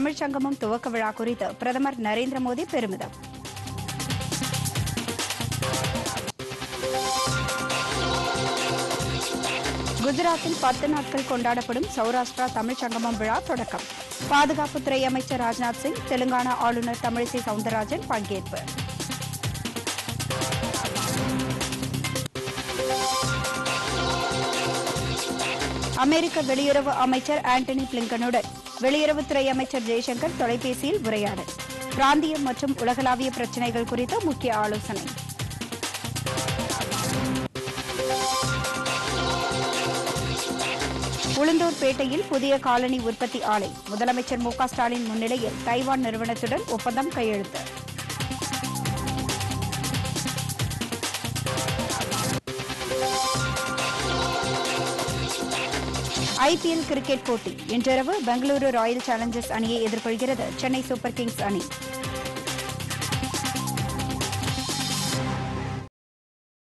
தமிழ்ச் சங்கமம் துவக்க விழா குறித்து பிரதமர் நரேந்திர மோடி பெருமிதம். குஜராத்தில் 10 நாட்கள் கொண்டாடப்படும் சௌராஷ்டிரா தமிழ்ச் சங்கமம் விழா தொடக்கம். பாதுகாப்புத்துறை அமைச்சர் ராஜ்நாத் சிங், தெலுங்கானா ஆளுநர் தமிழிசை சவுந்தரராஜன் பங்கேற்பு. அமெரிக்க வெளியுறவு அமைச்சர் ஆண்டனி பிளிங்கனுடன் வெளியுறவுத்துறை அமைச்சர் ஜெய்சங்கர் தொலைபேசியில் உரையாடல். பிராந்திய மற்றும் உலகளாவிய பிரச்சினைகள் குறித்த முக்கிய ஆலோசனை. உளுந்தூர்பேட்டையில் புதிய காலனி உற்பத்தி ஆலை. முதலமைச்சர் மு க ஸ்டாலின் முன்னிலையில் தைவான் நிறுவனத்துடன் ஒப்பந்தம் கையெழுத்து. IPL கிரிக்கெட் போட்டி இன்றிரவு பெங்களூரு ராயல் சேலஞ்சர்ஸ் அணியை எதிர்கொள்கிறது சென்னை சூப்பர் கிங்ஸ் அணி.